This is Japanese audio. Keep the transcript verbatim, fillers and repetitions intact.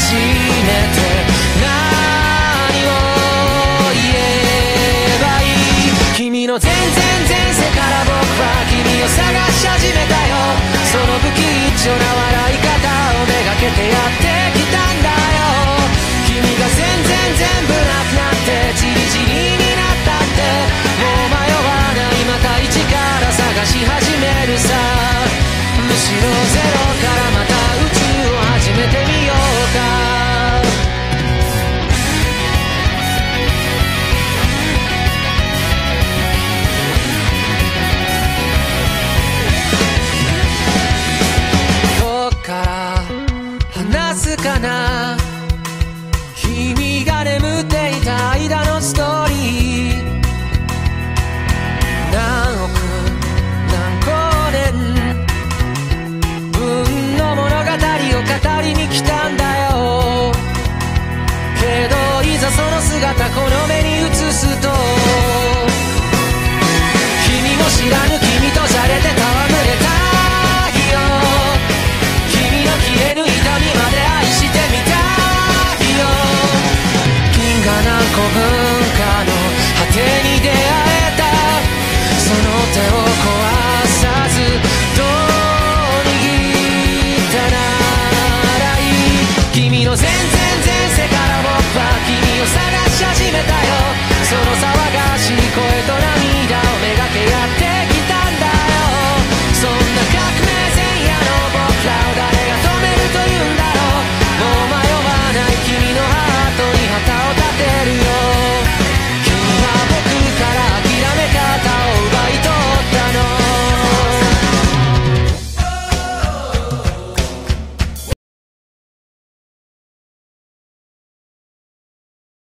めて何を言えばいい。君の全然前世から僕は君を探し始めたよ。その不吉祥な笑い方をめがけてやってきたんだよ。君が全然全部なくなってチリチリになったってもう迷わない、また一から探し始めるさ。むしろゼロからまた宇宙を始めてみようか。どっから話すかな、君が眠っていた間のストーリー。何億何光年分の物語を語りに来たんだよ。けどいざその姿この目に映すと君も知らぬ